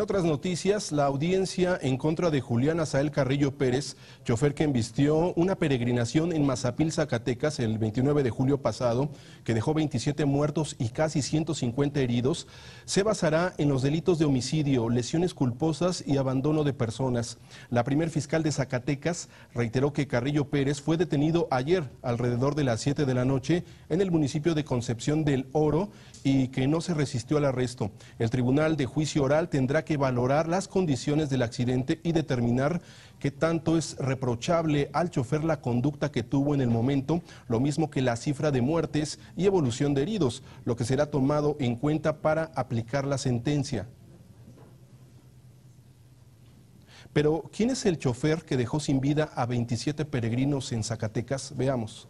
otras noticias, la audiencia en contra de Julián Asael Carrillo Pérez, chofer que embistió una peregrinación en Mazapil, Zacatecas, el 29 de julio pasado, que dejó 27 muertos y casi 150 heridos, se basará en los delitos de homicidio, lesiones culposas y abandono de personas. La primer fiscal de Zacatecas reiteró que Carrillo Pérez fue detenido ayer alrededor de las 7 de la noche en el municipio de Concepción del Oro y que no se resistió al arresto. El Tribunal de Juicio Oral tendrá que valorar las condiciones del accidente y determinar qué tanto es reprochable al chofer la conducta que tuvo en el momento, lo mismo que la cifra de muertes y evolución de heridos, lo que será tomado en cuenta para aplicar la sentencia. Pero, ¿quién es el chofer que dejó sin vida a 27 peregrinos en Zacatecas? Veamos.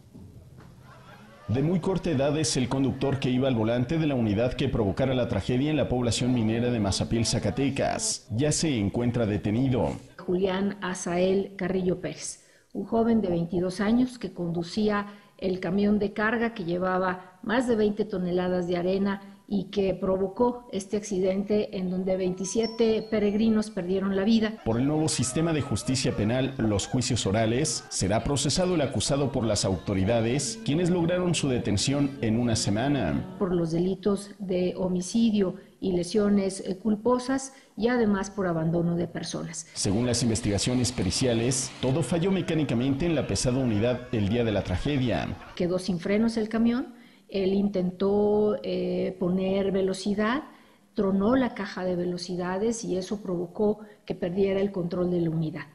De muy corta edad es el conductor que iba al volante de la unidad que provocara la tragedia en la población minera de Mazapil, Zacatecas. Ya se encuentra detenido. Julián Asael Carrillo Pérez, un joven de 22 años que conducía el camión de carga que llevaba más de 20 toneladas de arena y que provocó este accidente en donde 27 peregrinos perdieron la vida. Por el nuevo sistema de justicia penal, los juicios orales, será procesado el acusado por las autoridades, quienes lograron su detención en una semana. Por los delitos de homicidio y lesiones culposas y además por abandono de personas. Según las investigaciones periciales, todo falló mecánicamente en la pesada unidad el día de la tragedia. Quedó sin frenos el camión. Él intentó poner velocidad, tronó la caja de velocidades y eso provocó que perdiera el control de la unidad.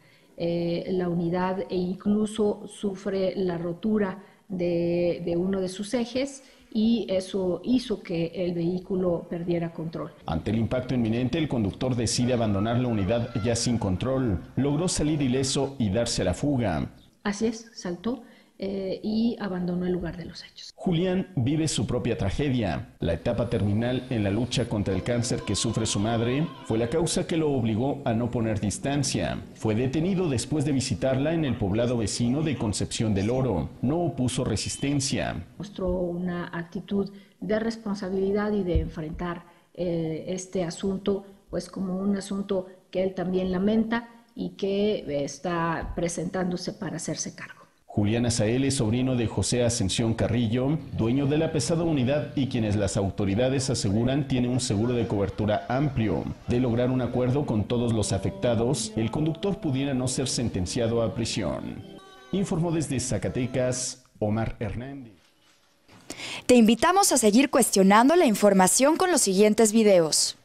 La unidad incluso sufre la rotura de uno de sus ejes y eso hizo que el vehículo perdiera control. Ante el impacto inminente, el conductor decide abandonar la unidad ya sin control. Logró salir ileso y darse a la fuga. Así es, saltó y abandonó el lugar de los hechos. Julián vive su propia tragedia. La etapa terminal en la lucha contra el cáncer que sufre su madre fue la causa que lo obligó a no poner distancia. Fue detenido después de visitarla en el poblado vecino de Concepción del Oro. No opuso resistencia. Mostró una actitud de responsabilidad y de enfrentar este asunto pues como un asunto que él también lamenta y que está presentándose para hacerse cargo. Julián Asael es sobrino de José Ascensión Carrillo, dueño de la pesada unidad y quienes las autoridades aseguran tiene un seguro de cobertura amplio. De lograr un acuerdo con todos los afectados, el conductor pudiera no ser sentenciado a prisión. Informó desde Zacatecas, Omar Hernández. Te invitamos a seguir cuestionando la información con los siguientes videos.